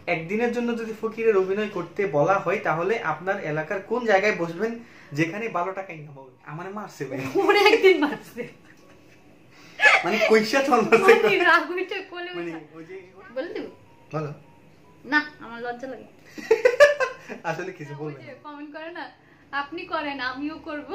একদিনের জন্য যদি ফকিরের অভিনয় করতে বলা হয় তাহলে আপনার এলাকার কোন জায়গায় বসবেন যেখানে 12 টাকা ইনকাম হবে? আমারে মারছে ভাই, ওরে একদিন মারছে মানে কইসা চলছে মানে রাগ হইছে কোলে মানে ওই যে বল দিও বলো না, আমার লজ্জা লাগে। আসলে কিছু বলবেন না। কমেন্ট করে না, আপনি করেন আমিও করব।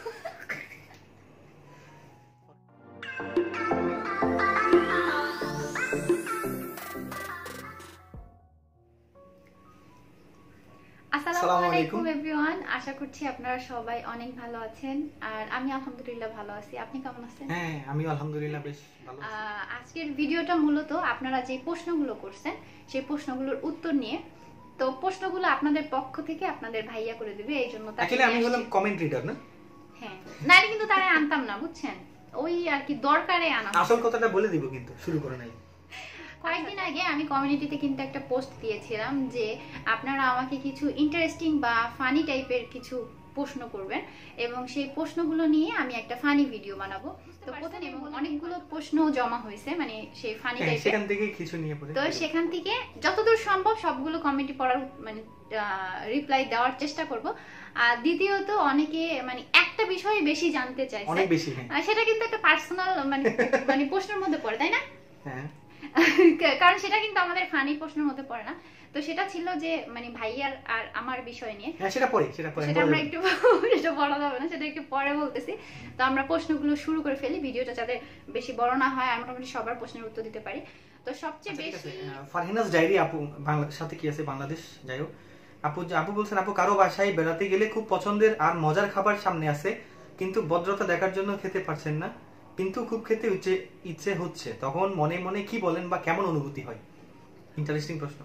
আসসালামু আলাইকুম এভরিওয়ান, আশা করছি আপনারা সবাই অনেক ভালো আছেন আর আমি আলহামদুলিল্লাহ ভালো আছি। আপনি কেমন আছেন? হ্যাঁ, আমি আলহামদুলিল্লাহ বেশ ভালো আছি। আজকের ভিডিওটা মূলত আপনারা যে প্রশ্নগুলো করছেন সেই প্রশ্নগুলোর উত্তর নিয়ে। তো প্রশ্নগুলো আপনাদের পক্ষ থেকে আপনাদের ভাইয়া করে দিবে, এই জন্য অ্যাকচুয়ালি আমি হলাম কমেন্ট রিডার না। হ্যাঁ, নাইলে কিন্তু তারে আনতাম না, বুঝছেন, ওই আর কি দরকারে আনা। আসল কথাটা বলে দিব, কিন্তু শুরু করে নাই। কয়েকদিন আগে আমি কমিউনিটিতে কিন্তু একটা পোস্ট দিয়েছিলাম যে আপনারা আমাকে কিছু ইন্টারেস্টিং বা ফানি টাইপের কিছু প্রশ্ন করবেন এবং সেই প্রশ্নগুলো নিয়ে আমি একটা ফানি ভিডিও বানাবো। তো প্রথমে অনেকগুলো প্রশ্ন জমা হয়েছে, মানে সেই ফানি টাইপের, সেখান থেকে কিছু নিয়ে পড়ে। তো সেখান থেকে যতদূর সম্ভব সবগুলো কমেন্ট পড়ার মানে রিপ্লাই দেওয়ার চেষ্টা করব। আর দ্বিতীয়ত অনেকে মানে একটা বিষয় বেশি জানতে চাইছে, অনেক বেশি, সেটা কিন্তু একটা পার্সোনাল মানে মানে প্রশ্নের মধ্যে পড়ে, তাই না? হ্যাঁ, কারণ সেটা কিন্তু আমাদের ফানি প্রশ্নের মধ্যে পড়ে না। তো সেটা ছিল যে মানে ভাইয়ার আর আমার বিষয় নিয়ে। হ্যাঁ, সেটা আমরা একটু এটা বড় হবে না, সেটা একটু পরে বলতেছি। তো আমরা প্রশ্নগুলো শুরু করে ফেলি, ভিডিওটা যাতে বেশি বড় না হয় আর মোটামুটি সবার প্রশ্নের উত্তর দিতে পারি। তো সবচেয়ে বেশি ফারহিনাস ডায়েরি আপু সাথে কি আছে বাংলাদেশ, যাই হোক, আপু বলছেন, আপু কারো বাসায় বেড়াতে গেলে খুব পছন্দের আর মজার খাবার সামনে আছে কিন্তু ভদ্রতা দেখার জন্য খেতে পারছেন না, কিন্তু খুব খেতে ইচ্ছে হচ্ছে, তখন মনে মনে কি বলেন বা কেমন অনুভূতি হয়? ইন্টারেস্টিং প্রশ্ন।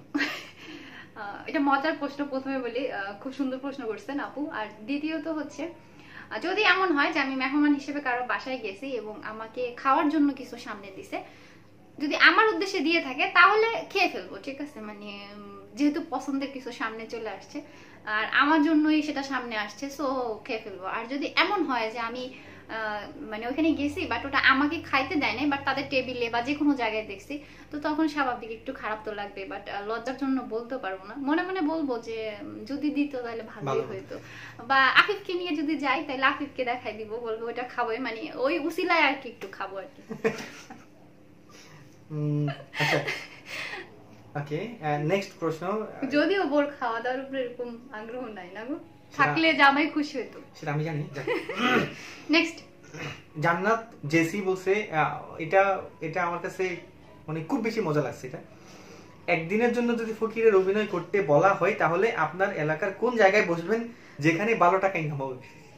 এটা মজার প্রশ্ন, প্রথমে বলি খুব সুন্দর প্রশ্ন করছেন আপু। আর দ্বিতীয়ত হচ্ছে, যদি এমন হয় যে আমি মেহমান হিসেবে কারো বাসায় গেছি এবং আমাকে খাওয়ার জন্য কিছু সামনে দিছে, যদি আমার উদ্দেশ্যে দিয়ে থাকে তাহলে খেয়ে ফেলবো, ঠিক আছে, মানে যেহেতু পছন্দের কিছু সামনে চলে আসছে আর আমার জন্যই সেটা সামনে আসছে, সো খেয়ে ফেলবো। আর যদি এমন হয় যে আমি মানে ওখানে গেছি বাট ওটা আমাকে খাইতে দেয় নাই, বাট তাদের টেবিলে বা যে কোনো জায়গায় দেখছি, তো তখন স্বাভাবিক একটু খারাপ তো লাগবে, বাট লজ্জার জন্য বলতে পারবো না। মনে মনে বলবো যে যদি দিত তাহলে ভালোই হইতো, বা আফিফকে নিয়ে যদি যাই তাহলে আফিফকে দেখাই দিব, বলবো ওইটা খাবোই, মানে ওই উসিলায় আর কি একটু খাবো আর কি। আচ্ছা, ওকে, নেক্সট প্রশ্ন। যদিও বোর খাওয়া দাওয়ার উপরে এরকম আগ্রহ নাই না গো, থাকলে জামাই খুশি হতো, সেটা আমি জানি। নেক্সট জান্নাত জেসি বলছে, এটা আমার কাছে মানে খুব বেশি মজা লাগছে। এটা একদিনের জন্য যদি ফকিরের অভিনয় করতে বলা হয় তাহলে আপনার এলাকার কোন জায়গায় বসবেন যেখানে 12 টাকা ইনকাম হবে?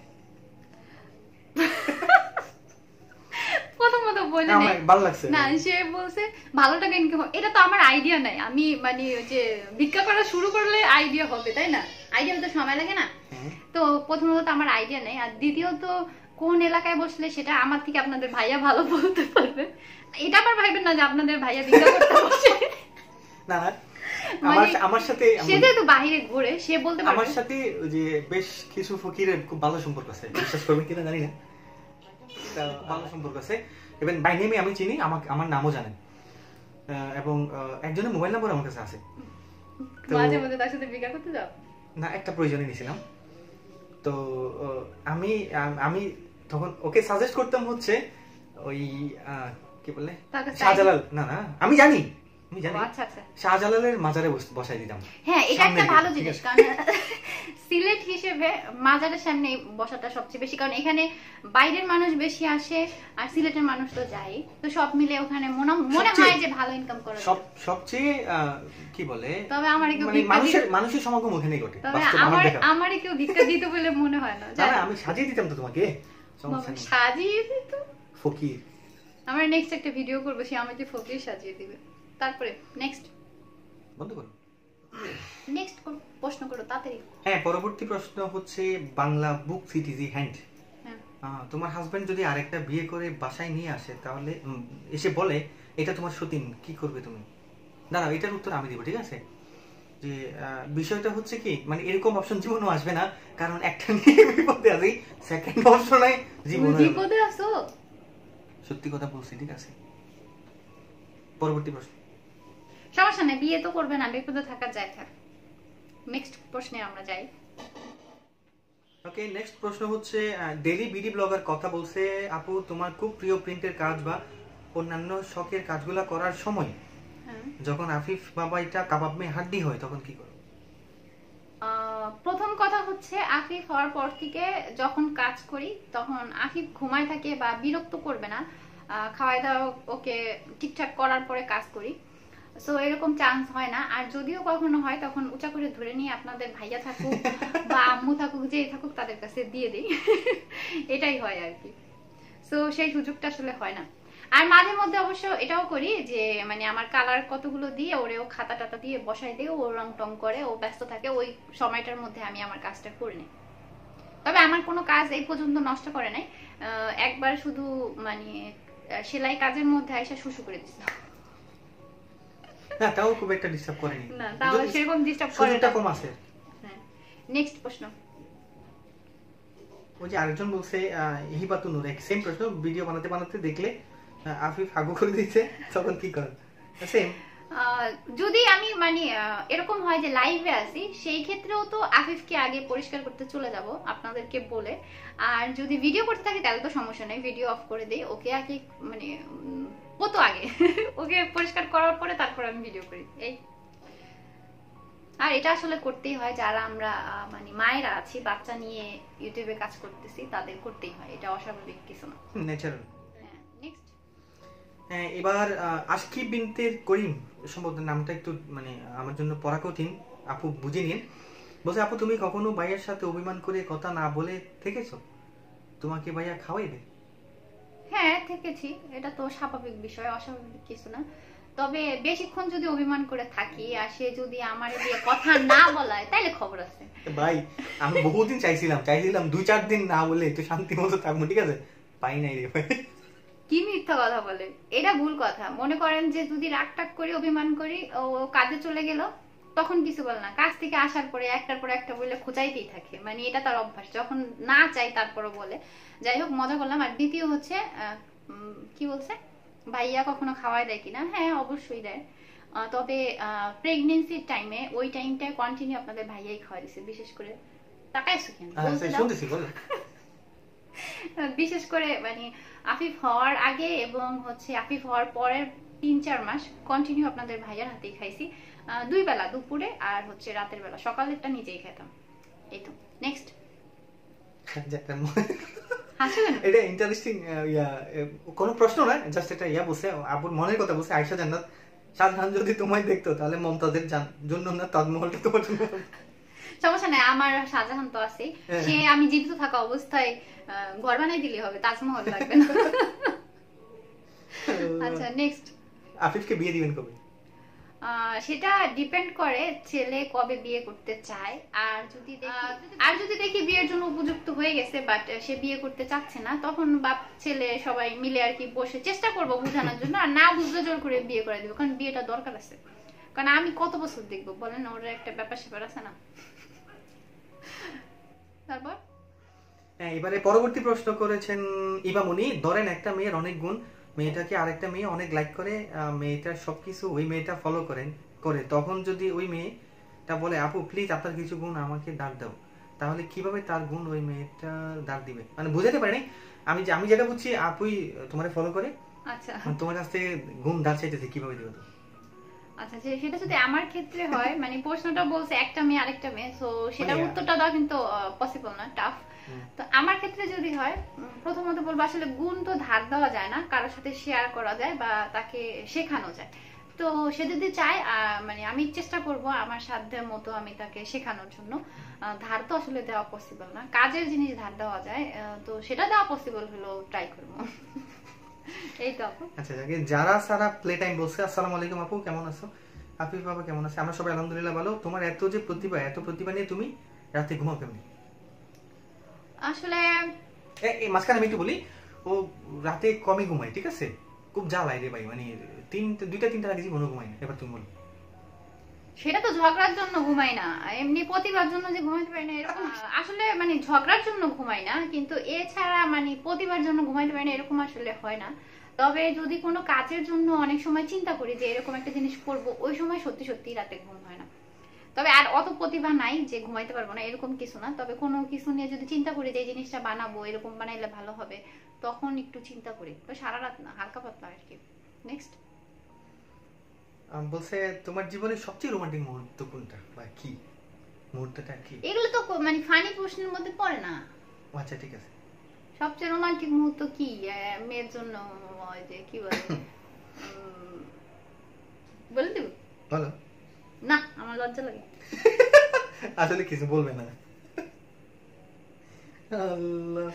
প্রথমত বলে নাই, ভালো লাগছে না, সে বলছে ভালো টাকা ইনকাম। এটা তো আমার আইডিয়া নাই, আমি মানে যে ভিক্ষা করা শুরু করলে আইডিয়া হবে, তাই না? আইডিয়া তো সময় লাগে না। তো প্রথমত আমার আইডিয়া নেই, আর দ্বিতীয়ত কোন এলাকায় বসলে সেটা আমার থেকে আপনাদের ভাইয়া ভালো বলতে পারবে। এটা আবার ভাইবেন না যে আপনাদের ভাইয়া ভিক্ষা করতে বসে, না না, আমার সাথে সে যেহেতু বাইরে ঘুরে সে বলতে পারবে। আমার সাথে যে বেশ কিছু ফকিরের খুব ভালো সম্পর্ক আছে, বিশ্বাস করবেন কিনা জানি না, ভালো সম্পর্ক আছে। ইভেন বাই নেমে আমি চিনি, আমার নামও জানেন, এবং একজনের মোবাইল নাম্বার আমার কাছে আছে। মাঝে মধ্যে তার সাথে ভিক্ষা করতে যাও না, একটা প্রয়োজনে নিয়েছিলাম। তো আমি তখন ওকে সাজেস্ট করতাম হচ্ছে ওই কি বলে শাহজালাল, না না আমি জানি শাহজালালের মাজারে বসাই দিতাম। হ্যাঁ, এটা একটা ভালো জিনিস, কারণ সিলেট হিসেবে মাজারের সামনে বসাটা সবচেয়ে বেশি, কারণ এখানে বাইরের মানুষ বেশি আসে আর সিলেটের মানুষ তো যায়, তো সব মিলে ওখানে মনে হয় যে ভালো ইনকাম করা সবচেয়ে কি বলে। তবে আমারে কেউ মানুষের সমাগম ওখানেই ঘটে। তবে আমারে কেউ ভিক্ষা দিতে বলে মনে হয় না। আমি সাজিয়ে দিতাম তো তোমাকে, সাজিয়ে দিত ফকির। আমরা নেক্সট একটা ভিডিও করব, সে আমাকে ফকির সাজিয়ে দিবে। তারপরে নেক্সট বন্ধ করো, নেক্সট প্রশ্ন করো তাড়াতাড়ি। হ্যাঁ, পরবর্তী প্রশ্ন হচ্ছে বাংলা বুক সিটিজি হ্যান্ড। তোমার হাজবেন্ড যদি আরেকটা বিয়ে করে বাসায় নিয়ে আসে, তাহলে এসে বলে এটা তোমার সতীন, কি করবে তুমি? দাঁড়াও, এটার উত্তর আমি দিব, ঠিক আছে? যে বিষয়টা হচ্ছে কি, মানে এরকম অপশন জীবনও আসবে না, কারণ একটা নিয়ে বিপদে আছি, সেকেন্ড অপশনে বিপদে আছো। সত্যি কথা বলছি, ঠিক আছে? পরবর্তী প্রশ্ন। সমস্যা নেই, বিয়ে তো করবে না, বিপদে থাকা যায়। থাক, নেক্সট প্রশ্নে আমরা যাই। ওকে, নেক্সট প্রশ্ন হচ্ছে ডেইলি বিডি ব্লগার কথা বলছে আপু, তোমার খুব প্রিয় প্রিন্টের কাজ বা অন্যান্য শখের কাজগুলো করার সময় যখন আফিফ বাবা এটা কাবাব মে হাড্ডি হয় তখন কি করো? প্রথম কথা হচ্ছে আফিফ হওয়ার পর থেকে যখন কাজ করি তখন আফিফ ঘুমায় থাকে বা বিরক্ত করবে না, খাওয়া দাওয়া ওকে ঠিকঠাক করার পরে কাজ করি, সো এরকম চান্স হয় না। আর যদিও কখনো হয় তখন উঁচা করে ধরে নিয়ে আপনাদের ভাইয়া থাকুক বা আম্মু থাকুক, যেই থাকুক তাদের কাছে দিয়ে দিই। এটাই হয় আর কি, সো সেই সুযোগটা আসলে হয় না। আর মাঝে মধ্যে অবশ্য এটাও করি যে মানে আমার কালার কতগুলো দিয়ে ওরেও খাতা টাতা দিয়ে বসাই দিয়ে ও রং টং করে, ও ব্যস্ত থাকে, ওই সময়টার মধ্যে আমি আমার কাজটা করে নিই। তবে আমার কোনো কাজ এই পর্যন্ত নষ্ট করে নাই, একবার শুধু মানে সেলাই কাজের মধ্যে আইসা শুশু করে দিছিল। না, তাও খুব একটা ডিস্টার্ব করেনি। না, তাও সেরকম ডিস্টার্ব করে না, কম আছে। হ্যাঁ, নেক্সট প্রশ্ন। ওই যে আরেকজন বলছে হিবাতুন নূর, এক সেম প্রশ্ন, ভিডিও বানাতে বানাতে দেখলে আফিফ হাগু করে দিয়েছে তখন কি করেন? সেম। যদি আমি মানে এরকম হয় যে লাইভে আছি, সেই ক্ষেত্রেও তো আফিফকে আগে পরিষ্কার করতে চলে যাব আপনাদেরকে বলে। আর যদি ভিডিও করতে থাকি তাহলে তো সমস্যা নেই, ভিডিও অফ করে দিই, ওকে আগে মানে কত আগে ওকে পরিষ্কার করার পরে তারপর আমি ভিডিও করি। এই, আর এটা আসলে করতেই হয়, যারা আমরা মানে মায়েরা আছি, বাচ্চা নিয়ে ইউটিউবে কাজ করতেছি, তাদের করতেই হয়, এটা অস্বাভাবিক কিছু না, ন্যাচারাল। নেক্সট। এবার আশকি বিনতে করিম, সম্ভবত নামটা একটু মানে আমার জন্য পড়া কঠিন, আপু বুঝে নিন। বলছে আপু, তুমি কখনো ভাইয়ের সাথে অভিমান করে কথা না বলে থেকেছো? তোমাকে ভাইয়া খাওয়াইবে? হ্যাঁ, থেকেছি, এটা তো স্বাভাবিক বিষয়, অস্বাভাবিক কিছু না। তবে বেশিক্ষণ যদি অভিমান করে থাকি আর সে যদি আমার দিয়ে কথা না বলায় তাইলে খবর আছে। ভাই, আমি বহুদিন চাইছিলাম 2-4 দিন না বলে একটু শান্তি মতো থাকবো, ঠিক আছে, পাই নাই রে ভাই। কি মিথ্যা কথা বলে, এটা ভুল কথা। মনে করেন যে যদি রাগ টাগ করি, অভিমান করি, ও কাজে চলে গেল, তখন কিছু বলে না, কাজ থেকে আসার পরে একটার পর একটা বলে খোঁচাইতেই থাকে, মানে এটা তার অভ্যাস, যখন না চাই তারপরও বলে। যাই হোক, মজা করলাম। আর দ্বিতীয় হচ্ছে কি বলছে, ভাইয়া কখনো খাওয়াই দেয় কিনা? হ্যাঁ, অবশ্যই দেয়। তবে প্রেগনেন্সির টাইমে ওই টাইমটায় কন্টিনিউ আপনাদের ভাইয়াই খাওয়া দিছে, বিশেষ করে তাকাইছো কেন? বিশেষ করে মানে আফিফ হওয়ার আগে এবং হচ্ছে আফিফ হওয়ার পরের 3-4 মাস কন্টিনিউ আপনাদের ভাইয়ার হাতেই খাইছি, 2 বেলা, দুপুরে আর হচ্ছে রাতের বেলা, সকালেরটা নিজেই খেতাম। এই তো, নেক্সট। এটা ইন্টারেস্টিং, কোন প্রশ্ন না, জাস্ট এটা বলছে, আবুর মনের কথা বলছে। আয়েশা জান্নাত, শাহজাহান যদি তোমায় দেখতো তাহলে মমতাজের জন্য না তাজমহলটা তোমার জন্য। সমস্যা নাই, আমার শাহজাহান তো আছে, সে আমি জীবিত থাকা অবস্থায় ঘর বানাই দিলে হবে, তাজমহল লাগবে না। আচ্ছা, নেক্সট। আফিফকে বিয়ে দিবেন কবে? সেটা ডিপেন্ড করে ছেলে কবে বিয়ে করতে চায়। আর যদি দেখি বিয়ের জন্য উপযুক্ত হয়ে গেছে বাট সে বিয়ে করতে চাচ্ছে না, তখন বাপ ছেলে সবাই মিলে আর কি বসে চেষ্টা করবো বোঝানোর জন্য, আর না বুঝলে জোর করে বিয়ে করে দেবো, কারণ বিয়েটা দরকার আছে। কারণ আমি কত বছর দেখবো বলেন, ওর একটা ব্যাপার স্যাপার আছে না। তারপর এবারে পরবর্তী প্রশ্ন করেছেন ইমামুনি, ধরেন একটা মেয়ের অনেক গুণ, মেয়েটাকে আরেকটা মেয়ে অনেক লাইক করে, মেয়েটার সবকিছু ওই মেয়েটা ফলো করে, তখন যদি ওই মেয়েটা বলে আপু প্লিজ আপনার কিছু গুণ আমাকে দাঁড় দাও, তাহলে কিভাবে তার গুণ ওই মেয়েটা দাঁড় দিবে? মানে বুঝাতে পারিনি, আমি যেটা বুঝছি, আপুই তোমারে ফলো করে, আচ্ছা, তোমার কাছ থেকে গুণ দাঁড় চাইতেছে, কিভাবে দিবে? আচ্ছা, সেটা যদি আমার ক্ষেত্রে হয়, মানে প্রশ্নটা বলছে একটা মেয়ে আরেকটা মেয়ে, তো সেটার উত্তরটা দেওয়া কিন্তু পসিবল না, টাফ। তো আমার ক্ষেত্রে যদি হয়, প্রথমত বলবো আসলে গুণ তো ধার দেওয়া যায় না, কারোর সাথে শেয়ার করা যায় বা তাকে শেখানো যায়। তো সে যদি চায়, মানে আমি চেষ্টা করব আমার সাধ্যের মতো আমি তাকে শেখানোর জন্য। ধার তো আসলে দেওয়া পসিবল না, কাজের জিনিস ধার দেওয়া যায়, তো সেটা দেওয়া পসিবল হলো ট্রাই করবো। এই তো আপু। আচ্ছা, যারা সারা প্লে টাইম বলছে, আসসালামু আলাইকুম আপু, কেমন আছো? আফিফ বাবা কেমন আছে? আমরা সবাই আলহামদুলিল্লাহ ভালো। তোমার এত প্রতিভা নিয়ে তুমি রাতে ঘুমাও কেমনি? আসলে মাঝখানে আমি একটু বলি, ও রাতে কমই ঘুমায়, ঠিক আছে, খুব জ্বালায় রে ভাই, মানে 2-3টা রাতে জীবনও ঘুমায় না। এবার তুমি বলো। সেটা তো ঝগড়ার জন্য ঘুমাই না, এমনি প্রতিভার জন্য যে ঘুমাইতে পারি না এরকম। আসলে মানে ঝগড়ার জন্য ঘুমাই না, কিন্তু এছাড়া মানে প্রতিভার জন্য ঘুমাইতে পারি না এরকম আসলে হয় না। তবে যদি কোনো কাজের জন্য অনেক সময় চিন্তা করি যে এরকম একটা জিনিস করব, ওই সময় সত্যি সত্যি রাতে ঘুম হয় না। তবে আর অত প্রতিভা নাই যে ঘুমাইতে পারবো না, এরকম কিছু না। তবে কোনো কিছু নিয়ে যদি চিন্তা করি যে এই জিনিসটা বানাবো, এরকম বানাইলে ভালো হবে, তখন একটু চিন্তা করি। তো সারা রাত না, হালকা পাতলা আর কি। নেক্সট বলছে তোমার জীবনের সবচেয়ে রোমান্টিক মুহূর্ত কোনটা বা কি মুহূর্তটা কি? এগুলো তো মানে ফানি প্রশ্নের মধ্যে পড়ে না। আচ্ছা ঠিক আছে। সবচেয়ে রোমান্টিক মুহূর্ত কি মেয়ের জন্য, ওই যে কি বলে বলে দেব? বলো না, আমার লজ্জা লাগে। আসলে কিছু বলবে না। আল্লাহ।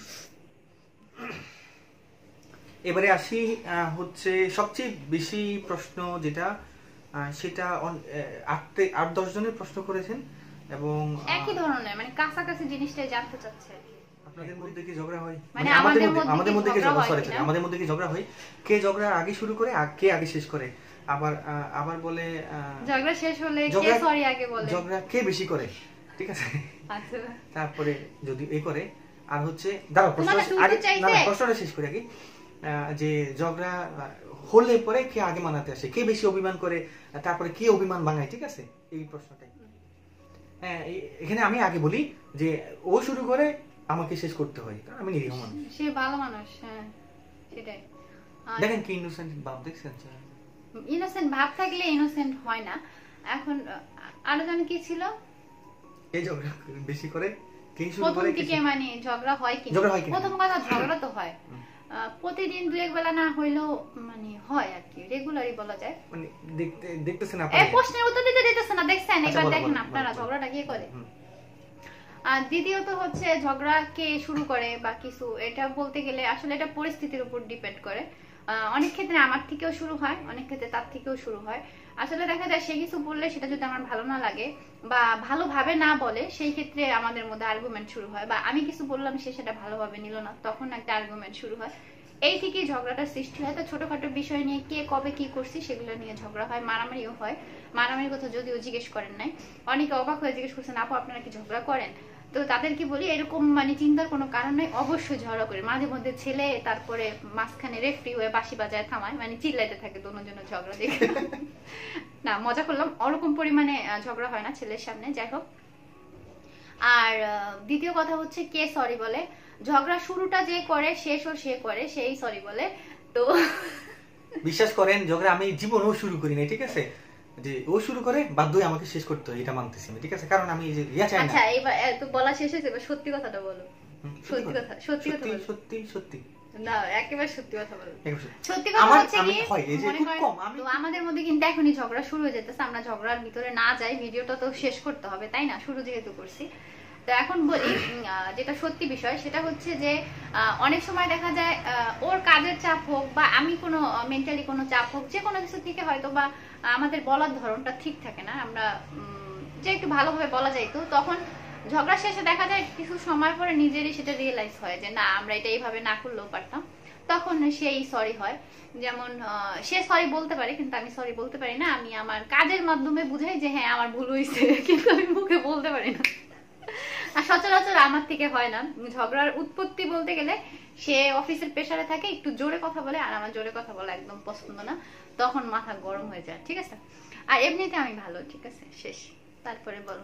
এবারে আসি হচ্ছে সবচেয়ে বেশি প্রশ্ন যেটা, সেটা 8-10 জনের প্রশ্ন করেছেন এবং একই ধরনের মানে কাছাকাছি জিনিসটাই জানতে চাচ্ছে। আপনাদের মধ্যে কি ঝগড়া হয়? মানে আমাদের মধ্যে কি ঝগড়া হয়? কে ঝগড়া আগে শুরু করে আর কে আগে শেষ করে? আবার বলে ঝগড়া শেষ হলে কে সরি আগে বলে? ঝগড়া কে বেশি করে, ঠিক আছে? আচ্ছা, তারপরে যদি এই করে আর হচ্ছে দাঁড়াও প্রশ্নটা শেষ করে আগে, যে ঝগড়া হলে পরে কে আগে মানাতে আসে, কে বেশি অভিমান করে, তারপরে কে অভিমান ভাঙায়, ঠিক আছে? এই প্রশ্নটাই। হ্যাঁ, এখানে আমি আগে বলি যে ও শুরু করে আমাকে শেষ করতে হয়, কারণ আমি নিরীহ মানুষ। সে ভালো মানুষ, হ্যাঁ সেটাই। দেখেন কি ইনোসেন্ট ভাব, দেখছেন? ইনোসেন্ট ভাব থাকলে ইনোসেন্ট হয় না। এখন আরো জানি কি ছিল, এই ঝগড়া বেশি করে কে শুরু করে? প্রথম দিকে মানে ঝগড়া হয় কি? প্রথম কথা ঝগড়া তো হয় প্রতিদিন, দুই এক বেলা না হইলেও মানে হয় আর কি, রেগুলারই বলা যায়। মানে দেখতেছেন আপনি এই প্রশ্নের উত্তর দিতেছেন না, দেখছেন? একবার দেখেন আপনারা ঝগড়াটা কে করে। আর দ্বিতীয়ত হচ্ছে ঝগড়া কে শুরু করে বা কিছু, এটা বলতে গেলে আসলে এটা পরিস্থিতির উপর ডিপেন্ড করে। অনেক ক্ষেত্রে আমার থেকেও শুরু হয়, অনেক ক্ষেত্রে তার থেকেও শুরু হয়। আসলে দেখা যায় সে কিছু বললে সেটা যদি আমার ভালো না লাগে বা ভালোভাবে না বলে, সেই ক্ষেত্রে আমাদের মধ্যে আর্গুমেন্ট শুরু হয়। বা আমি কিছু বললাম, সে সেটা ভালোভাবে নিল না, তখন একটা আর্গুমেন্ট শুরু হয়। এই থেকেই ঝগড়াটা সৃষ্টি হয়। তো ছোটখাটো বিষয় নিয়ে কে কবে কি করছি সেগুলো নিয়ে ঝগড়া হয়, মারামারিও হয়। মারামারির কথা যদিও জিজ্ঞেস করেন নাই, অনেকে অবাক হয়ে জিজ্ঞেস করছেন আপু আপনারা কি ঝগড়া করেন? তো তাদেরকে বলি এরকম মানে চিন্তার কোনো কারণ নেই, অবশ্যই ঝগড়া করে। মাঝে মধ্যে ছেলে তারপরে মাঝখানে রেফরি হয়ে বাঁশি বাজায় থামায়, মানে চিল্লাইতে থাকে দুজনের ঝগড়া দেখে। না, মজা করলাম, ওরকম পরিমাণে ঝগড়া হয় না ছেলের সামনে। যাই হোক, আর দ্বিতীয় কথা হচ্ছে কে সরি বলে। ঝগড়া শুরুটা যে করে শেষও সে করে, সেই সরি বলে। তো বিশ্বাস করেন ঝগড়া আমি জীবনেও শুরু করি না, ঠিক আছে? যে ও শুরু করে বাধ্য হয়ে আমাকে শেষ করতে হয়, এটা মানতেছি আমি, ঠিক আছে? কারণ আমি যে ইয়া চাই না। আচ্ছা, এবার তো বলা শেষ হয়েছে, এবার সত্যি কথাটা বলো। সত্যি কথা, সত্যি কথা বলো। সত্যি না, একেবারে সত্যি কথা বলো। সত্যি কথা হচ্ছে কি, তো আমাদের মধ্যে কিন্তু এখনই ঝগড়া শুরু হয়ে যেতেছে। আমরা ঝগড়ার ভিতরে না যাই, ভিডিওটা তো শেষ করতে হবে, তাই না? শুরু যেহেতু করছি, তো এখন বলি যেটা সত্যি বিষয়, সেটা হচ্ছে যে অনেক সময় দেখা যায় ওর কাজের চাপ হোক বা আমি কোনো মেন্টালি কোনো চাপ হোক, যে কোনো কিছু থেকে হয়তো বা আমাদের বলার ধরনটা ঠিক থাকে না, আমরা যে একটু ভালোভাবে বলা যাইতো, তখন ঝগড়া শেষে দেখা যায় কিছু সময় পরে নিজেরই সেটা রিয়েলাইজ হয় যে না, আমরা এটা এইভাবে না করলেও পারতাম। তখন সেই সরি হয়। যেমন সে সরি বলতে পারে, কিন্তু আমি সরি বলতে পারি না। আমি আমার কাজের মাধ্যমে বুঝাই যে হ্যাঁ আমার ভুল হয়েছে, কিন্তু আমি মুখে বলতে পারি না। আর সচরাচর আমার থেকে হয় না। ঝগড়ার উৎপত্তি বলতে গেলে সে অফিসের প্রেসারে থাকে, একটু জোরে কথা বলে, আর আমার জোরে কথা বলা একদম পছন্দ না, তখন মাথা গরম হয়ে যায়, ঠিক আছে? আর এমনিতে আমি ভালো, ঠিক আছে? শেষ। তারপরে বলো।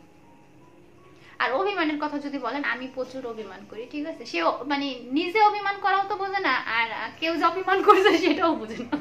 আর অভিমানের কথা যদি বলেন, আমি প্রচুর অভিমান করি, ঠিক আছে? সে মানে নিজে অভিমান করাও তো বোঝে না, আর কেউ যে অভিমান করছে সেটাও বোঝে না,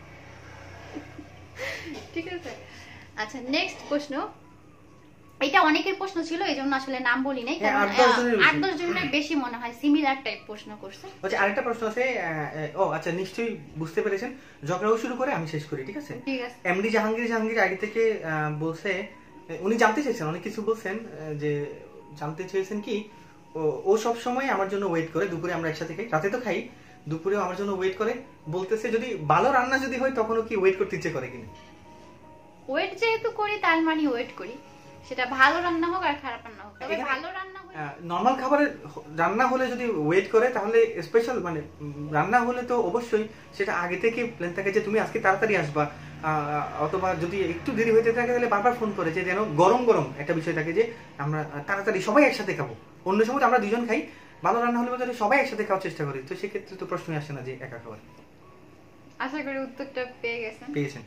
ঠিক আছে? আচ্ছা, নেক্সট প্রশ্ন। এটা অনেকের প্রশ্ন ছিল, এই জন্য আসলে নাম বলি নাই, কারণ 8-10 জনের বেশি মনে হয় সিমিলার টাইপ প্রশ্ন করছে। আচ্ছা, আরেকটা প্রশ্ন আছে। ও আচ্ছা, নিশ্চয়ই বুঝতে পেরেছেন, ঝগড়াও শুরু করে আমি শেষ করি, ঠিক আছে? ঠিক আছে। এমডি জাহাঙ্গীর আগে থেকে বলছে, উনি জানতে চাইছেন, অনেক কিছু বলছেন, যে জানতে চেয়েছেন কি ও সব সময় আমার জন্য ওয়েট করে। দুপুরে আমরা একসাথে খাই, রাতে তো খাই, দুপুরেও আমার জন্য ওয়েট করে। বলতেছে যদি ভালো রান্না যদি হয় তখনও কি ওয়েট করতে ইচ্ছে করে কিনা? ওয়েট যেহেতু করি তার মানে ওয়েট করি, সেটা ভালো রান্না হোক আর খারাপ রান্না হোক। তবে ভালো রান্না হলে, নরমাল খাবারের রান্না হলে যদি ওয়েট করে, তাহলে স্পেশাল মানে রান্না হলে তো অবশ্যই সেটা আগে থেকে প্ল্যান থাকে যে তুমি আজকে তাড়াতাড়ি আসবা, অথবা যদি একটু দেরি হইতে থাকে তাহলে বারবার ফোন করে যে যেন গরম গরম একটা বিষয় থাকে, যে আমরা তাড়াতাড়ি সবাই একসাথে খাবো। অন্য সময় আমরা দুজন খাই, ভালো রান্না হলে সবাই একসাথে খাওয়ার চেষ্টা করি, তো সেক্ষেত্রে তো প্রশ্নই আসে না যে একা খাবার। আশা করি উত্তরটা পেয়েছেন।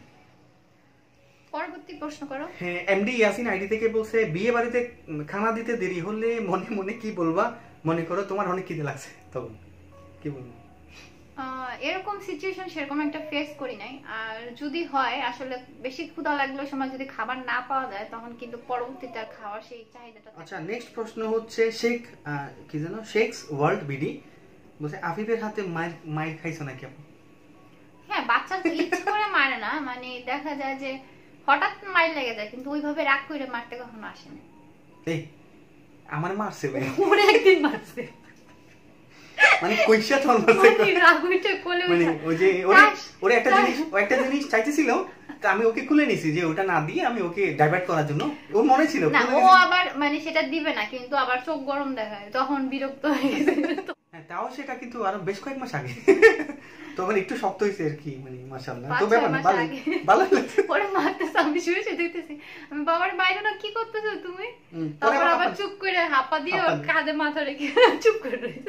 পরবর্তী প্রশ্ন করো। হ্যাঁ, এমডি ইয়াসিন আইডি থেকে বলছে বিয়ে বাড়িতে খানা দিতে দেরি হলে মনে মনে কি বলবা? মনে করো তোমার অনেক খিদে লাগছে, তখন কি বলবো? এরকম সিচুয়েশন সেরকম একটা ফেস করি নাই। আর যদি হয় আসলে বেশি ক্ষুধা লাগলো সময় যদি খাবার না পাওয়া যায়, তখন কিন্তু পরবর্তীতে আর খাওয়ার সেই চাহিদাটা। আচ্ছা, নেক্সট প্রশ্ন হচ্ছে শেখ কি জানো, শেখস ওয়ার্ল্ড বিডি বলছে আফিফের হাতে মায়ের খাইছো নাকি আপনি? হ্যাঁ, বাচ্চা তো ইচ্ছে করে মারে না, মানে দেখা যায় যে হঠাৎ মার লেগে যায়, কিন্তু ওইভাবে রাগ করে মারতে কখনো আসে না। এই আমার মারছে ভাই, ওরে একদিন মারছে, মানে কইসা তোর মারছে, মানে রাগ হইতে কোলে মানে ওই যে ওরে একটা জিনিস চাইতেছিল, তো আমি ওকে খুলে নিছি যে ওটা না দিয়ে আমি ওকে ডাইভার্ট করার জন্য, ওর মনে ছিল না ও আবার মানে সেটা দিবে না, কিন্তু আবার চোখ গরম দেখায়, তখন বিরক্ত হয়ে গেছে। হ্যাঁ, তাও সেটা কিন্তু আরো বেশ কয়েক মাস আগে, তখন একটু শক্ত হইছে আর কি, মানে মাশাআল্লাহ। তো ব্যাপার না, ভালো লাগছে। ওরে মারতেছে, আমি শুয়ে শুয়ে দেখতেছি, আমি বাবার বাইরে না কি করতেছো তুমি, তারপর আবার চুপ করে হাপা দিয়ে ওর কাঁধে মাথা রেখে চুপ করে রইছে।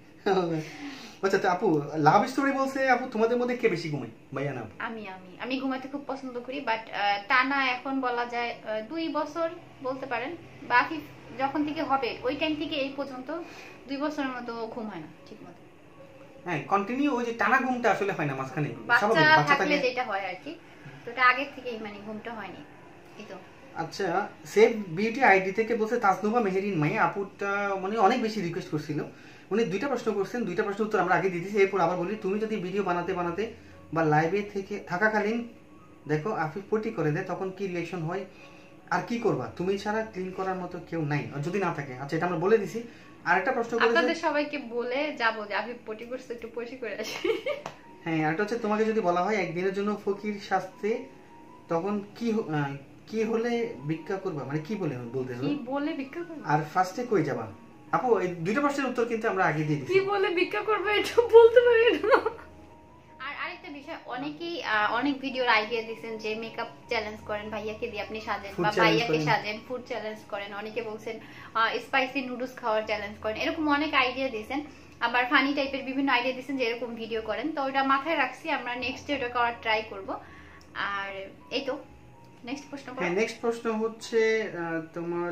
আচ্ছা, তো আপু লাভ স্টোরি বলছে, আপু তোমাদের মধ্যে কে বেশি ঘুমায়, ভাইয়া না? আমি ঘুমাতে খুব পছন্দ করি, বাট টানা এখন বলা যায় 2 বছর বলতে পারেন, বাকি যখন থেকে হবে ওই টাইম থেকে এই পর্যন্ত 2 বছরের মতো ঘুম হয় না ঠিকমতো। হ্যাঁ, কন্টিনিউ ওই যে টানা ঘুমটা আসলে হয় না মাঝখানে, বাচ্চা থাকলে যেটা হয় আর কি, তো এটা আগে থেকেই মানে ঘুমটা হয়নি এই তো। আচ্ছা, সেভ বিউটি আইডি থেকে বলছে তাজনুবা মেহেরিন মাই আপুটা মানে অনেক বেশি রিকোয়েস্ট করছিল, উনি 2টা প্রশ্ন করছেন, 2টা প্রশ্নের উত্তর আমরা আগে দিয়ে দিয়েছি। এরপর আবার বলি, তুমি যদি ভিডিও বানাতে বা লাইভে থেকে থাকাকালীন দেখো আফিফ পটি করে দেয়, তখন কি রিঅ্যাকশন হয় আর কি করবা? তুমি ছাড়া ক্লিন করার মতো কেউ নাই যদি না থাকে। আচ্ছা, এটা আমরা বলে দিছি। আরেকটা প্রশ্ন করেছে, আপনাদের সবাইকে বলে যাব যে আফিফ পটি করতে একটু পটি করে আসি। হ্যাঁ, আরেকটা হচ্ছে, তোমাকে যদি বলা হয় একদিনের জন্য ফকির শাস্তে, তখন কি হলে ভিক্ষা করবা, মানে কি বলে বলতেছো, কি বলে ভিক্ষা করবা, আর ফার্স্টে কই যাবা? আপু এই 2টা প্রশ্নের উত্তর কিন্তু আমরা আগে দিয়ে দিয়েছি। কি বলে ভিক্ষা করবে এটা বলতে পারি না। আর আরেকটা বিষয়, অনেকেই অনেক ভিডিওর আইডিয়া দিবেন যে মেকআপ চ্যালেঞ্জ করেন, ভাইয়াকে দিয়ে আপনি সাজেন বা ভাইয়াকে সাজেন, ফুড চ্যালেঞ্জ করেন, অনেকে বলছেন স্পাইসি নুডলস খাওয়ার চ্যালেঞ্জ করেন, এরকম অনেক আইডিয়া দিয়েছেন। আবার ফানি টাইপের বিভিন্ন আইডিয়া দিয়েছেন যে এরকম ভিডিও করেন, তো ওটা মাথায় রাখছি, আমরা নেক্সট এটা করার ট্রাই করব। আর এই তো নেক্সট প্রশ্ন। হ্যাঁ, নেক্সট প্রশ্ন হচ্ছে তোমার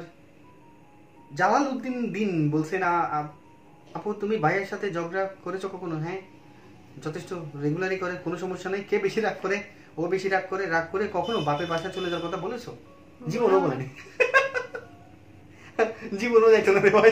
জালাল উদ্দিন দিন বলছে না আপু তুমি ভাইয়ের সাথে ঝগড়া করেছো কখনো? হ্যাঁ, যথেষ্ট রেগুলারই করে, কোনো সমস্যা নেই। কে বেশি রাগ করে? ও বেশি রাগ করে কখনো বাপের বাসা চলে যাওয়ার কথা বলেছো? জীবনও বলেনি, জীবনও যাইতো না রে ভাই।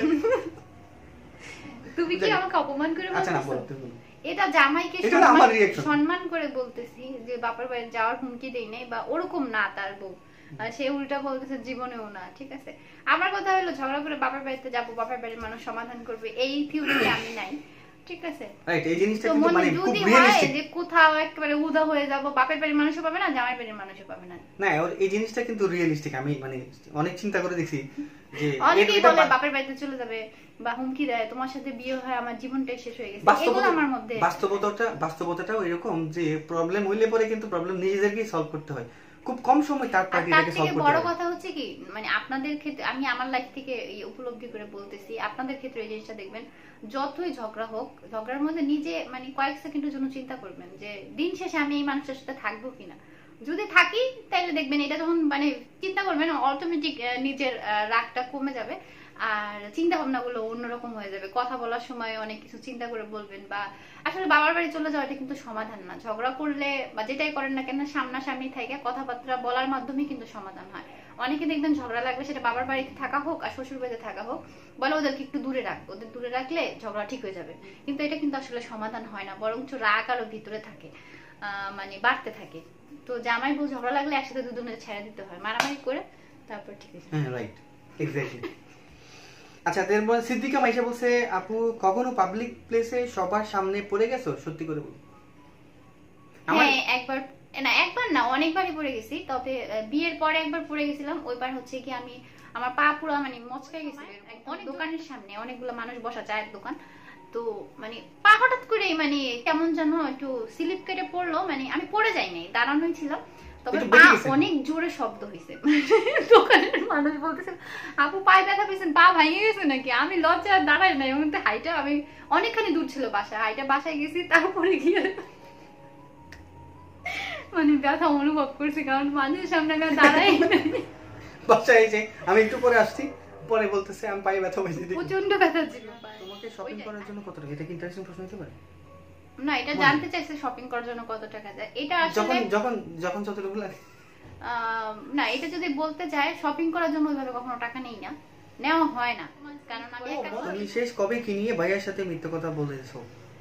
তুমি কি আমাকে অপমান করে আচ্ছা না, বলছো? এটা জামাইকে সম্মান করে বলতেছি যে বাপের বাড়ি যাওয়ার হুমকি দেই নাই বা ওরকম না তার বউ, সে উল্টা বলতেছে জীবনেও না। ঠিক আছে, আমার কথা হলো ঝগড়া করে বাপের বাড়িতে যাবো, বাপের বাড়ির মানুষ সমাধান করবে, এই থিওরিতে আমি নাই। ঠিক আছে, এই জিনিসটা কিন্তু মানে খুব রিয়েলিস্টিক, যে কোথাও একেবারে উদা হয়ে যাব, বাপের বাড়ির মানুষও পাবে না, জামাই বাড়ির মানুষও পাবে না। না, এই জিনিসটা কিন্তু রিয়েলিস্টিক। আমি মানে অনেক চিন্তা করে দেখছি যে অনেকেই বলে বাপের বাড়িতে চলে যাবে বা হুমকি দেয়, তোমার সাথে বিয়ে হয় আমার জীবনটাই শেষ হয়ে গেছে, এগুলো আমার মধ্যে। বাস্তবতাটাও এরকম যে প্রবলেম হইলে পরে কিন্তু প্রবলেম নিজেদেরকেই সলভ করতে হয়, খুব কম সময় তার পার্টিটাকে সলভ করতে হয়। বড় কথা হচ্ছে কি, মানে আপনাদের ক্ষেত্রে আমি আমার লাইফ থেকে উপলব্ধি করে বলতেছি, আপনাদের ক্ষেত্রে এই জিনিসটা দেখবেন, যতই ঝগড়া হোক, ঝগড়ার মধ্যে নিজে মানে কয়েক সেকেন্ডের জন্য চিন্তা করবেন যে দিন শেষে আমি এই মানুষটার সাথে থাকবো কিনা। যদি থাকি তাহলে দেখবেন এটা যখন মানে চিন্তা করবেন, অটোমেটিক নিজের রাগটা কমে যাবে, আর চিন্তা ভাবনা গুলো অন্যরকম হয়ে যাবে। কথা বলার সময় অনেক কিছু চিন্তা করে বলবেন। বা আসলে বাবার বাড়ি চলে যাওয়া এটা কিন্তু সমাধান না। ঝগড়া করলে বা যেটাই করেন না কেন, সামনাসামনি থেকে কথাবার্তা বলার মাধ্যমে কিন্তু সমাধান হয়। অনেকে দেখবেন ঝগড়া লাগবে, সেটা বাবার বাড়িতে থাকা হোক আর শ্বশুর বাড়িতে থাকা হোক, বলে ওদেরকে একটু দূরে রাখ, ওদের দূরে রাখলে ঝগড়া ঠিক হয়ে যাবে। কিন্তু এটা কিন্তু আসলে সমাধান হয় না, বরঞ্চ রাগ আরো ভিতরে থাকে, মানে বাড়তে থাকে। তো জামাই বউ ঝগড়া লাগলে একসাথে দুজনে ছেড়ে দিতে হয়, মারামারি করে, তারপর ঠিক আছে। হ্যাঁ, রাইট, এক্স্যাক্টলি। আচ্ছা, তারপর সিদ্দিকা মাইশা বলছে, আপু কখনো পাবলিক প্লেসে সবার সামনে পড়ে গেছো? সত্যি করে বল। হ্যাঁ, একবার না অনেকবারই পড়ে গেছি। তবে বিয়ের পরে একবার পড়ে গেছিলাম। ওইবার হচ্ছে কি আমি আমার পা পুরো মানে মচকাই গেছিল। অনেক দোকানের সামনে অনেকগুলো মানুষ বসা, চায়ের দোকান, তো মানে পা হঠাৎ করে মানে কেমন যেন একটু স্লিপ কেটে পড়লো। মানে আমি পড়ে যাই নাই, দাঁড়ানোই ছিলাম, তবে পা অনেক জোরে শব্দ হয়েছে। দোকানের মানুষ বলতেছে, আপু পায়ে ব্যথা পেয়েছেন, পা ভেঙে গেছে নাকি? আমি লজ্জা দাঁড়াই নাই, ওর মধ্যে হাইটা আমি অনেকখানি দূর ছিল বাসা, হাইটা বাসায় গেছি, তারপরে গিয়ে মানে ব্যথা অনুভব করছি, কারণ মানুষের সামনে আমি দাঁড়াই বাসায় এসে আমি একটু পরে আসছি, পরে বলতেছে আমি পায়ে ব্যথা হয়েছে, প্রচন্ড ব্যথা ছিল। তোমাকে শপিং করার জন্য কত টাকা, এটা কি ইন্টারেস্টিং প্রশ্ন হতে পারে? না, এটা জানতে চাইছে শপিং করার জন্য কত টাকা যায়, এটা আসলে যখন যখন যখন যতটুকু লাগে। না, এটা যদি বলতে যায় শপিং করার জন্য ওইভাবে কখনো টাকা নেই না, নেওয়া হয় না, কারণ আমি একটা তুমি শেষ কবে কি নিয়ে ভাইয়ার সাথে মিথ্যা কথা বলেছো?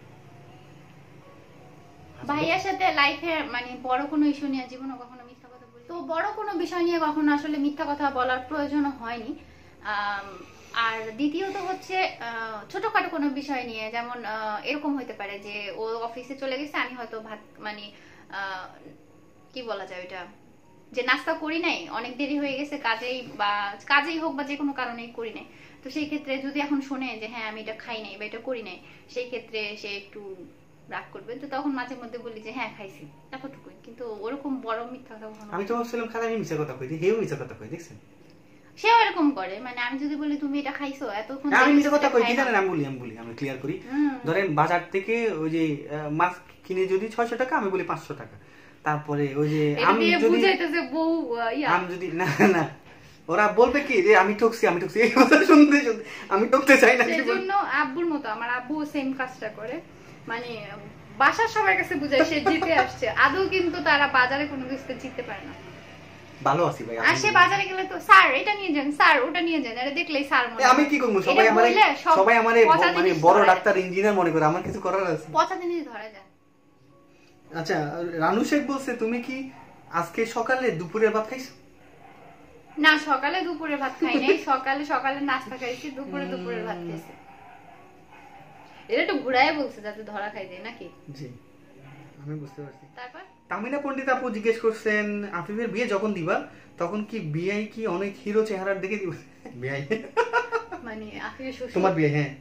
ভাইয়ার সাথে লাইফে মানে বড় কোনো ইস্যু নিয়ে জীবনে কখনো মিথ্যা কথা বলি, তো বড় কোনো বিষয় নিয়ে কখনো আসলে মিথ্যা কথা বলার প্রয়োজন হয়নি। আর দ্বিতীয়ত হচ্ছে ছোটখাটো কোনো বিষয় নিয়ে, যেমন এরকম হইতে পারে যে ও অফিসে চলে গেছে, আমি হয়তো ভাত মানে কি বলা যায় ওইটা, যে নাস্তা করি নাই, অনেক দেরি হয়ে গেছে কাজেই হোক বা যে কোনো কারণেই করি নাই, তো সেই ক্ষেত্রে যদি এখন শোনে যে হ্যাঁ আমি এটা খাই নাই বা এটা করি নাই, সেই ক্ষেত্রে সে একটু রাগ করবে, তো তখন মাঝে মধ্যে বলি যে হ্যাঁ খাইছি, এতটুকুই, কিন্তু ওরকম বড় মিথ্যা কথা কখনো। আমি তো ভাবছিলাম খালি আমি মিথ্যা কথা কই, হেও মিথ্যা কথা কই, দেখছেন? সেও এরকম করে, মানে আমি যদি বলি তুমি এটা খাইছো এতক্ষণ, আমি মিথ্যা কথা কই কি জানেন, আমি ক্লিয়ার করি। ধরেন বাজার থেকে ওই যে মাছ কিনে যদি 600 টাকা, আমি বলি 500 টাকা। তারপরে ওই যে আমি যদি না না ওরা বলবে কি যে আমি ঠকছি এই কথা শুনতে আমি ঠকতে চাই না, সেজন্য আব্বুর মতো আমার আব্বু সেম কাজটা করে, মানে বাসার সবার কাছে বুঝায় সে জিতে আসছে, আদৌ কিন্তু তারা বাজারে কোনো কিছুতে জিততে পারে না। ভালো আছি ভাই, আর সে বাজারে গেলে তো স্যার এটা নিয়ে যান, স্যার ওটা নিয়ে যান, আরে দেখলেই স্যার মনে আমি কি করব, সবাই আমারে মানে বড় ডাক্তার ইঞ্জিনিয়ার মনে করে, আমার কিছু করার আছে? পচা জিনিস ধরা যায়। আচ্ছা, রানু শেখ বলছে তুমি কি আজকে সকালে দুপুরের ভাত খাইছো? না, সকালে দুপুরে ভাত খাই নাই, সকালে নাস্তা খাইছি, দুপুরের ভাত খাইছি। এটা একটু ঘুরায় বলছে যাতে ধরা খাই যায় নাকি? জি, আমি বুঝতে পারছি। তারপর তামিনা পণ্ডিত আপু জিজ্ঞেস করছেন আফিফের বিয়ে যখন দিবা তখন কি বিআই কি অনেক হিরো চেহারার দিকে দিবা? বিআই মানে আফিফের শ্বশুর তোমার বিয়ে? হ্যাঁ,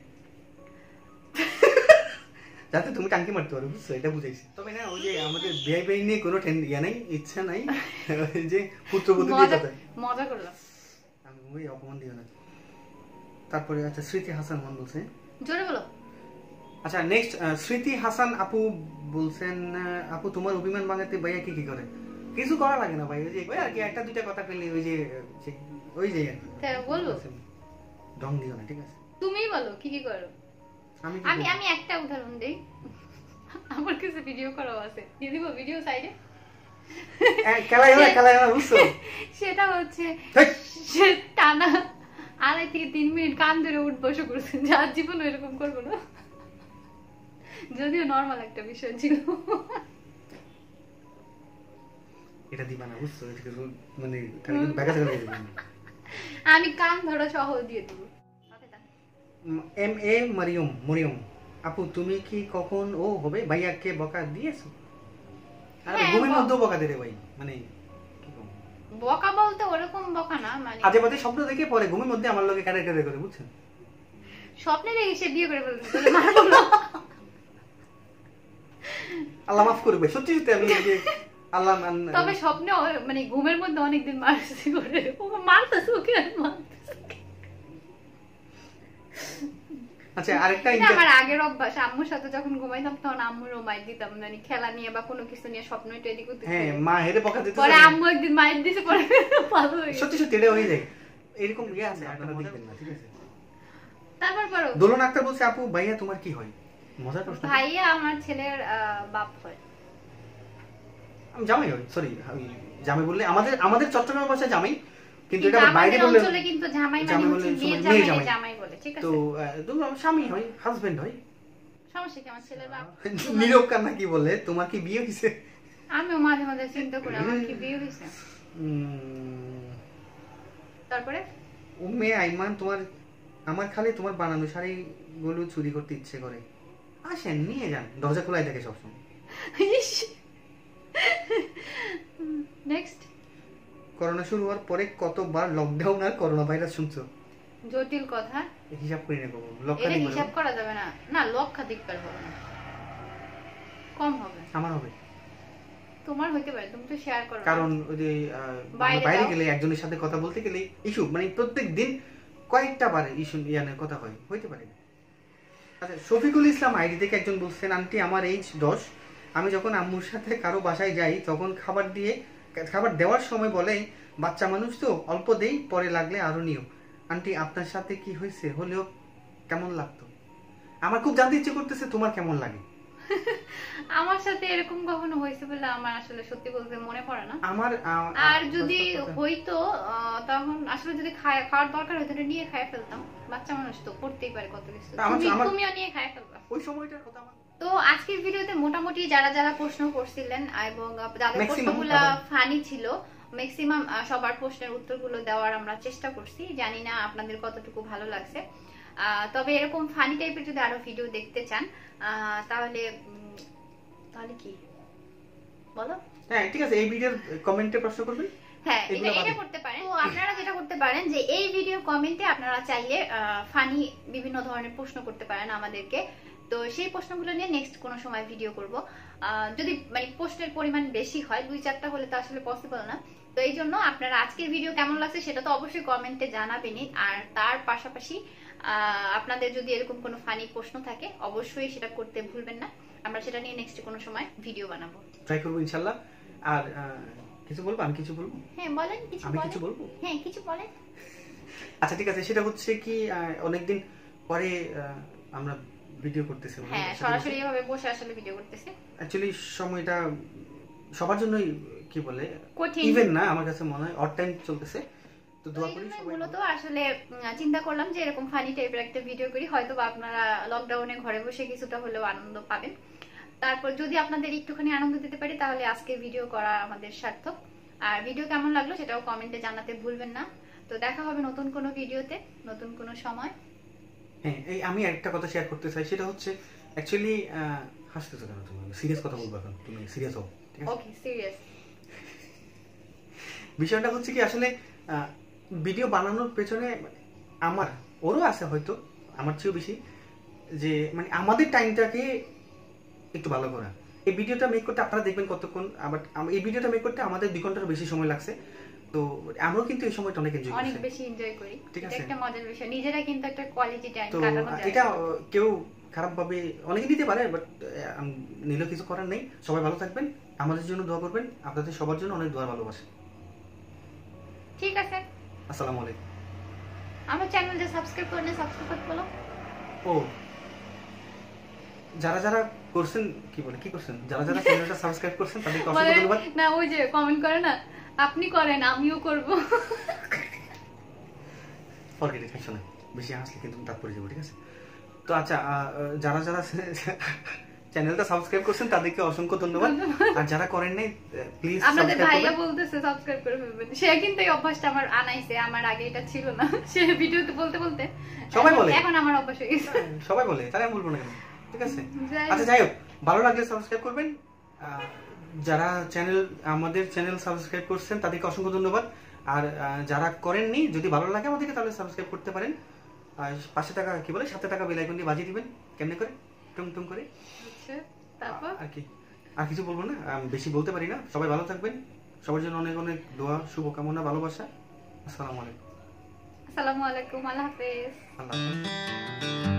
যাতে তুমি টাঙ্কি মারতে পারো, বুঝছো? এটা বুঝাইছি। তবে না, ওই যে আমাদের বিআই বিআই নিয়ে কোনো নাই, ইচ্ছা নাই যে পুত্রবধূ বিয়ে করতে। মজা করলাম আমি, ওই অপমান দিও না। তারপরে আচ্ছা, স্মৃতি হাসান মন বলছে, জোরে বলো। আচ্ছা নেক্সট, স্মৃতি হাসান আপু বলছেন আপু তোমার অভিমান ভাঙাতে ভাইয়া কি করে? কিছু করা লাগে না ভাই, ওই যে আর কি একটা দুইটা কথা পেলে ওই যে বলবো, ঢং দিও না, ঠিক আছে? তুমি বলো কি করো। আমি একটা উদাহরণ দেই, আমার কাছে ভিডিও করা আছে, দিয়ে দিব ভিডিও সাইডে, সেটা হচ্ছে সে টানা 2.5 থেকে 3 মিনিট কান ধরে উঠ বসে করছে, যার জীবন এরকম করবো না, যদিও নরমাল একটা বিষয় ছিল। এটা দিবা না, বুঝছো? মানে আমি কান ধরা সহ দিয়ে দিব। MA মরিয়ম আপু তুমি কি কখন ও হবে ভাইয়াকে বকা দিয়েছো? আরে ঘুমের মধ্যে বকা দেরে ভাই, মানে কি কম বকা বলতে ওরকম বকা না, মানে আজে বাজে স্বপ্ন দেখে পরে ঘুমের মধ্যে আমার লগে কারে কারে করে, বুঝছেন? স্বপ্নে দেখে সে বিয়ে করে ফেলছে, তাহলে মারবো না। আল্লাহ মাফ করবে, সত্যি সত্যি আমি যে আল্লাহ তবে স্বপ্নে মানে ঘুমের মধ্যে অনেকদিন মারছি করে, ও মারতেছে ওকে, আর মারতেছে। আচ্ছা, আরেকটা আমার আগের অভ্যাস, আম্মুর সাথে যখন ঘুমাইতাম তখন আম্মুরও মাইর দিতাম, মানে খেলা নিয়ে বা কোনো কিছু নিয়ে স্বপ্ন তৈরি করতে। হ্যাঁ, মা হেরে বকা দিতে, পরে আম্মু একদিন মাইর দিছে, পরে ভালো হয়ে গেছে। সত্যি সত্যি এটা হয়ে যায়, এরকম ইয়ে আছে, আপনারা দেখবেন না, ঠিক আছে? তারপর পড়ো। দোলন আক্তার বলছে আপু ভাইয়া তোমার কি হয়? মজার প্রশ্ন। ভাইয়া আমার ছেলের বাপ হয়। আমি জামাই হই, সরি জামাই বললে আমাদের চট্টগ্রামের ভাষায় জামাই, কিন্তু এটা বাইরে বললে অঞ্চলে কিন্তু জামাই মানে হচ্ছে বিয়ের জামাই বলে, ঠিক আছে? তো স্বামী হয়, হাজবেন্ড হয়, সমস্যা কি? আমার ছেলের বাপ নীরব কান্না কি বলে, তোমার কি বিয়ে হইছে? আমিও মাঝে মাঝে চিন্তা করি আমার কি বিয়ে হইছে। তারপরে উম্মে আইমান তোমার, আমার খালি তোমার বানানো শাড়ি গুলো চুরি করতে ইচ্ছে করে, আসেন নিয়ে যান, দরজা খোলাই থাকে সবসময়। নেক্সট, করোনা শুরু হওয়ার পরে কতবার লকডাউন আর করোনা ভাইরাস শুনছো? জটিল কথা, হিসাব করি না বাবু, এটা হিসাব করা যাবে না, না লক্ষাধিক বার হবে না, কম হবে। আমার হবে, তোমার হইতে পারে, তুমি তো শেয়ার করো, কারণ ওই যে বাইরে গেলে একজনের সাথে কথা বলতে গেলে ইস্যু, মানে প্রত্যেক দিন কয়েকটা বার ইস্যু কথা হয়, হইতে পারে। আচ্ছা, শফিকুল ইসলাম আইডি থেকে একজন বলছেন আন্টি আমার এজ 10, আমি যখন আম্মুর সাথে কারো বাসায় যাই তখন খাবার দেওয়ার সময় বলে, বাচ্চা মানুষ তো অল্প দেই, পরে লাগলে আরো নিও। আন্টি আপনার সাথে কি হয়েছে, হলেও কেমন লাগতো? আমার খুব জানতে ইচ্ছে করতেছে তোমার কেমন লাগে। আমার সাথে এরকম কখনো হয়েছে বলে আমার আসলে সত্যি বলতে মনে পড়ে না। আর যদি হইতো তখন আসলে যদি খাওয়ার দরকার হইতো নিয়ে খাইয়ে ফেলতাম। বাচ্চা মানুষ তো করতেই পারে কত কিছু, তুমিও নিয়ে খাইয়ে ফেলবা ওই সময়টার কথা। তো আজকের ভিডিওতে মোটামুটি যারা যারা প্রশ্ন করছিলেন এবং যাদের প্রশ্নগুলো ফানি ছিল, ম্যাক্সিমাম সবার প্রশ্নের উত্তরগুলো দেওয়ার আমরা চেষ্টা করছি। জানি না আপনাদের কতটুকু ভালো লাগছে। তবে এরকম ফানি টাইপের যদি আরো ভিডিও দেখতে চান তাহলে কি বলো? হ্যাঁ ঠিক আছে, এই ভিডিওর কমেন্টে প্রশ্ন করবেন। হ্যাঁ এটা করতে পারেন। তো আপনারা যেটা করতে পারেন যে এই ভিডিওর কমেন্টে আপনারা চাইলে ফানি বিভিন্ন ধরনের প্রশ্ন করতে পারেন আমাদেরকে। তো সেই প্রশ্নগুলো নিয়ে নেক্সট কোনো সময় ভিডিও করব। যদি মানে প্রশ্নের পরিমাণ বেশি হয়, 2-4টা হলে তো আসলে পসিবল না। তো এই জন্য আপনারা আজকের ভিডিও কেমন লাগছে সেটা তো অবশ্যই কমেন্টে জানাবেনই। আর তার পাশাপাশি আপনাদের যদি এরকম কোনো ফানি প্রশ্ন থাকে অবশ্যই সেটা করতে ভুলবেন না। আমরা সেটা নিয়ে নেক্সট কোনো সময় ভিডিও বানাবো, ট্রাই করব ইনশাআল্লাহ। আর কিছু বলবো? আমি কিছু বলবো? হ্যাঁ বলেন, কিছু বলবো। হ্যাঁ কিছু বলেন। আচ্ছা ঠিক আছে, সেটা হচ্ছে কি অনেকদিন পরে আমরা ভিডিও করতেছি। হ্যাঁ সরাসরি ভাবে বসে আসলে ভিডিও করতেছি। অ্যাকচুয়ালি সময়টা সবার জন্যই কি বলে ইভেন না, আমার কাছে মনে হয় অড টাইম চলতেছে। তো দোয়া করি সবাই। মূলত আসলে চিন্তা করলাম যে এরকম ফানি টাইপের একটা ভিডিও করি, হয়তো আপনারা লকডাউনে ঘরে বসে কিছুটা হলেও আনন্দ পাবেন। তারপর যদি আপনাদের একটুখানি আনন্দ দিতে পারি তাহলে আজকে ভিডিও করা আমাদের সার্থক। আর ভিডিও কেমন লাগলো সেটাও কমেন্টে জানাতে ভুলবেন না। তো দেখা হবে নতুন কোনো ভিডিওতে, নতুন কোনো সময়। হ্যাঁ এই আমি একটা কথা শেয়ার করতে চাই, সেটা হচ্ছে অ্যাকচুয়ালি হাসতেছো কেন তুমি? সিরিয়াস কথা বলবো এখন, তুমি সিরিয়াস হও। Okay serious. বিষয়টা হচ্ছে কি আসলে ভিডিও বানানোর পেছনে ওরও আছে হয়তো আমার চেয়েও বেশি, যে মানে আমাদের টাইমটাকে একটু ভালো করা। এই ভিডিওটা মেক করতে আপনারা দেখবেন কতক্ষণ, আবার এই ভিডিওটা মেক করতে আমাদের 2 ঘন্টার বেশি সময় লাগছে। তো আমরাও কিন্তু এই সময়টা অনেক এনজয় করি। ঠিক আছে, একটা মজার বিষয়, নিজেরা কিন্তু একটা কোয়ালিটি টাইম কাটানো যায়। এটা কেউ খারাপ ভাবে অনেকে নিতে পারে, বাট নিলেও কিছু করার নেই। সবাই ভালো থাকবেন, আমাদের জন্য দোয়া করবেন। আপনাদের সবার জন্য অনেক দোয়া ভালোবাসা। ঠিক আছে, আসসালামু আলাইকুম। আমার চ্যানেলটা সাবস্ক্রাইব করলে সাবস্ক্রাইব করতে বলো। ও যারা যারা করছেন কি করছেন, যারা যারা চ্যানেলটা সাবস্ক্রাইব করছেন তাদেরকে অসংখ্য ধন্যবাদ। না ওই যে কমেন্ট করে না, আপনি করেন আমিও করব। ফরগেট ইট, হাসো না, বেশি হাসলে কিন্তু তাৎপর্য যাবে। ঠিক আছে, তো আচ্ছা যারা যারা চ্যানেলটা সাবস্ক্রাইব করছেন তাদেরকে অসংখ্য ধন্যবাদ। আর যারা করেন নাই প্লিজ আমাদের ভাইয়া বলতেছে সাবস্ক্রাইব করে ফেলবেন। সে কিন্তু এই অভ্যাসটা আমার আনাইছে, আমার আগে এটা ছিল না। সে ভিডিওতে বলতে বলতে সবাই বলে, এখন আমার অভ্যাস হয়ে গেছে। সবাই বলে, তাহলে আমি বলবো না কেন? ঠিক আছে, আচ্ছা যাই হোক, ভালো লাগলে সাবস্ক্রাইব করবেন। যারা আমাদের চ্যানেল সাবস্ক্রাইব করছেন তাদেরকে অসংখ্য ধন্যবাদ। আর যারা করেননি, যদি ভালো লাগে আমাদেরকে তাহলে সাবস্ক্রাইব করতে পারেন। আর পাশে টাকা কি বলে 7 টাকা বেল আইকনটি বাজিয়ে দিবেন। কেমনে করে? টুং টুং করে। আচ্ছা তারপর আর কিছু বলবো না, বেশি বলতে পারি না। সবাই ভালো থাকবেন, সবার জন্য অনেক অনেক দোয়া, শুভকামনা, ভালোবাসা। আসসালামু আলাইকুম। আসসালামু আলাইকুম, আল্লাহ হাফেজ। আল্লাহ হাফেজ।